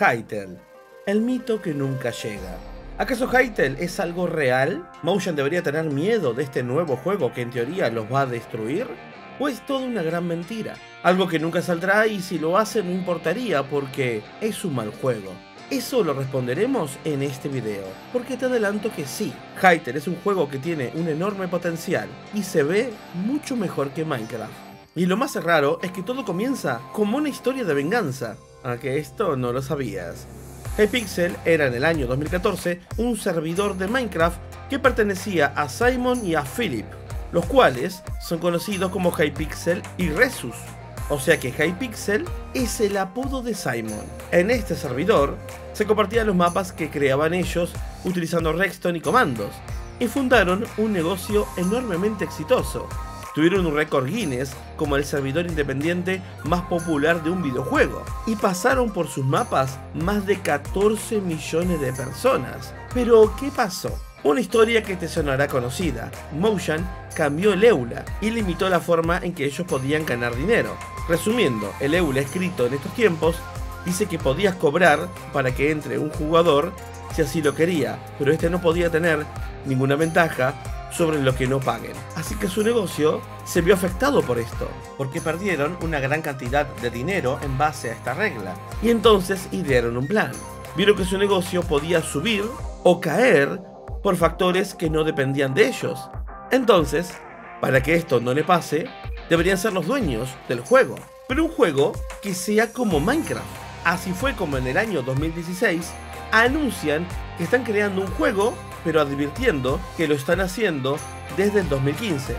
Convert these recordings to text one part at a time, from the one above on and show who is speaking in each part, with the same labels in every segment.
Speaker 1: Hytale, el mito que nunca llega. ¿Acaso Hytale es algo real? ¿Mojang debería tener miedo de este nuevo juego que en teoría los va a destruir? ¿O es toda una gran mentira? Algo que nunca saldrá y si lo hace no importaría porque es un mal juego. Eso lo responderemos en este video, porque te adelanto que sí, Hytale es un juego que tiene un enorme potencial y se ve mucho mejor que Minecraft. Y lo más raro es que todo comienza como una historia de venganza, aunque esto no lo sabías. Hypixel era en el año 2014 un servidor de Minecraft que pertenecía a Simon y a Philip, los cuales son conocidos como Hypixel y Resus. O sea que Hypixel es el apodo de Simon. En este servidor se compartían los mapas que creaban ellos utilizando Redstone y comandos, y fundaron un negocio enormemente exitoso. Tuvieron un récord Guinness como el servidor independiente más popular de un videojuego, y pasaron por sus mapas más de 14 millones de personas. Pero, ¿qué pasó? Una historia que te sonará conocida. Mojang cambió el EULA y limitó la forma en que ellos podían ganar dinero. Resumiendo, el EULA escrito en estos tiempos dice que podías cobrar para que entre un jugador si así lo quería, pero este no podía tener ninguna ventaja sobre lo que no paguen. Así que su negocio se vio afectado por esto, porque perdieron una gran cantidad de dinero en base a esta regla. Y entonces idearon un plan. Vieron que su negocio podía subir o caer por factores que no dependían de ellos. Entonces, para que esto no le pase, deberían ser los dueños del juego, pero un juego que sea como Minecraft. Así fue como en el año 2016 anuncian que están creando un juego, pero advirtiendo que lo están haciendo desde el 2015,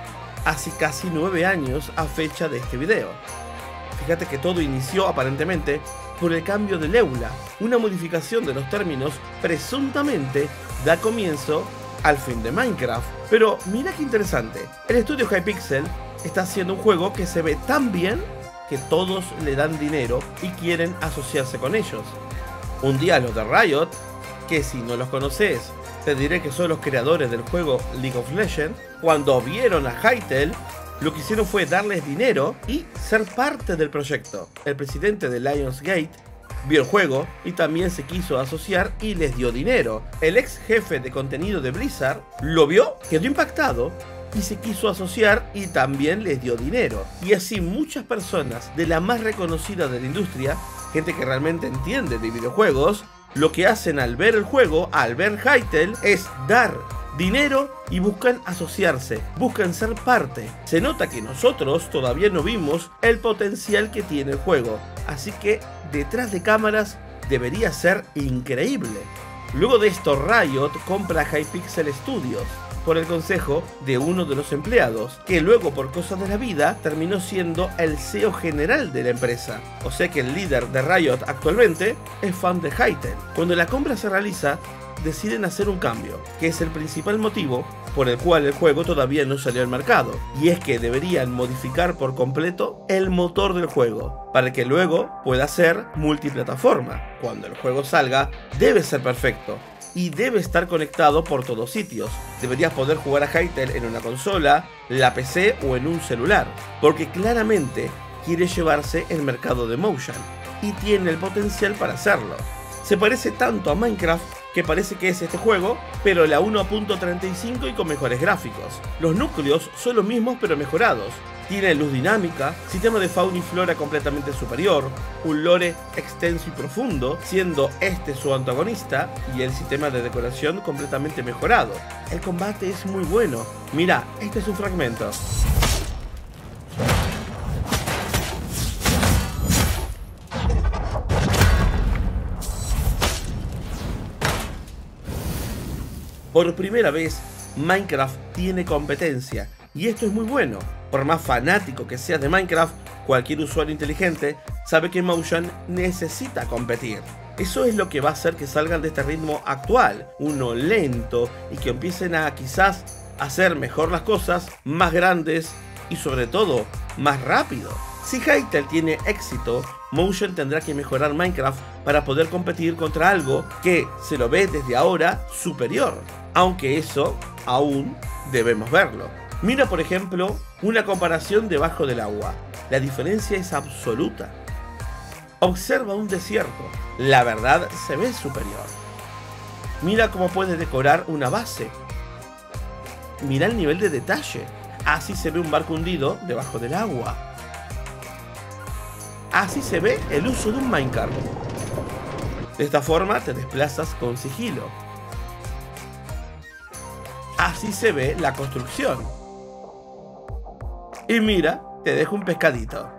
Speaker 1: hace casi 9 años a fecha de este video. Fíjate que todo inició aparentemente por el cambio del EULA, una modificación de los términos presuntamente da comienzo al fin de Minecraft. Pero mira qué interesante, el estudio Hypixel está haciendo un juego que se ve tan bien que todos le dan dinero y quieren asociarse con ellos. Un día los de Riot, que si no los conoces, te diré que son los creadores del juego League of Legends, cuando vieron a Hytale, lo que hicieron fue darles dinero y ser parte del proyecto. El presidente de Lionsgate vio el juego y también se quiso asociar y les dio dinero. El ex jefe de contenido de Blizzard lo vio, quedó impactado y se quiso asociar y también les dio dinero. Y así muchas personas de la más reconocida de la industria, gente que realmente entiende de videojuegos, lo que hacen al ver el juego, al ver Hytale, es dar dinero y buscan asociarse, buscan ser parte. Se nota que nosotros todavía no vimos el potencial que tiene el juego, así que detrás de cámaras debería ser increíble. Luego de esto, Riot compra Hypixel Studios por el consejo de uno de los empleados, que luego por cosas de la vida terminó siendo el CEO general de la empresa. O sea que el líder de Riot actualmente es fan de Hytale. Cuando la compra se realiza, deciden hacer un cambio, que es el principal motivo por el cual el juego todavía no salió al mercado, y es que deberían modificar por completo el motor del juego, para que luego pueda ser multiplataforma. Cuando el juego salga, debe ser perfecto, y debe estar conectado por todos sitios. Deberías poder jugar a Hytale en una consola, la PC o en un celular, porque claramente quiere llevarse el mercado de Mojang, y tiene el potencial para hacerlo. Se parece tanto a Minecraft que parece que es este juego, pero la 1.35 y con mejores gráficos. Los núcleos son los mismos pero mejorados. Tiene luz dinámica, sistema de fauna y flora completamente superior, un lore extenso y profundo, siendo este su antagonista, y el sistema de decoración completamente mejorado. El combate es muy bueno. Mira, este es un fragmento. Por primera vez, Minecraft tiene competencia, y esto es muy bueno. Por más fanático que seas de Minecraft, cualquier usuario inteligente sabe que Mojang necesita competir. Eso es lo que va a hacer que salgan de este ritmo actual, uno lento, y que empiecen a quizás hacer mejor las cosas, más grandes y sobre todo, más rápido. Si Hytale tiene éxito, Mojang tendrá que mejorar Minecraft para poder competir contra algo que se lo ve desde ahora superior, aunque eso aún debemos verlo. Mira por ejemplo una comparación debajo del agua, la diferencia es absoluta. Observa un desierto. La verdad se ve superior. Mira cómo puede decorar una base. Mira el nivel de detalle. Así se ve un barco hundido debajo del agua. Así se ve el uso de un minecart. De esta forma te desplazas con sigilo. Así se ve la construcción. Y mira, te dejo un pescadito.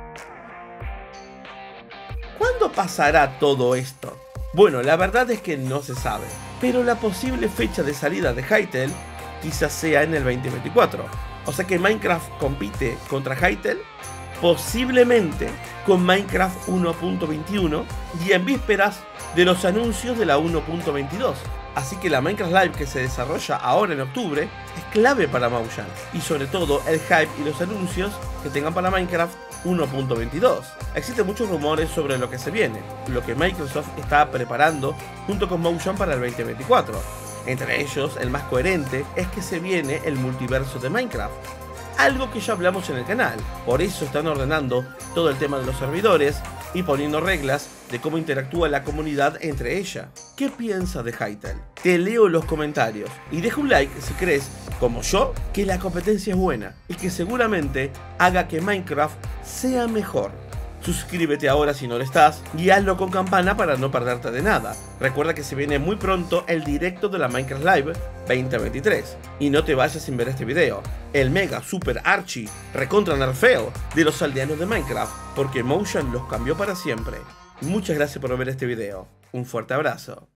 Speaker 1: ¿Cuándo pasará todo esto? Bueno, la verdad es que no se sabe, pero la posible fecha de salida de Hytale quizás sea en el 2024. O sea que Minecraft compite contra Hytale posiblemente con Minecraft 1.21 y en vísperas de los anuncios de la 1.22. Así que la Minecraft Live que se desarrolla ahora en octubre es clave para Mojang, y sobre todo el hype y los anuncios que tengan para Minecraft 1.22. Existen muchos rumores sobre lo que se viene, lo que Microsoft está preparando junto con Mojang para el 2024. Entre ellos, el más coherente es que se viene el multiverso de Minecraft, algo que ya hablamos en el canal. Por eso están ordenando todo el tema de los servidores y poniendo reglas de cómo interactúa la comunidad entre ella. ¿Qué piensas de Hytale? Te leo los comentarios y deja un like si crees, como yo, que la competencia es buena y que seguramente haga que Minecraft sea mejor. Suscríbete ahora si no lo estás y hazlo con campana para no perderte de nada. Recuerda que se viene muy pronto el directo de la Minecraft Live 2023. Y no te vayas sin ver este video, el mega super archi recontra nerfeo de los aldeanos de Minecraft, porque Mojang los cambió para siempre. Muchas gracias por ver este video. Un fuerte abrazo.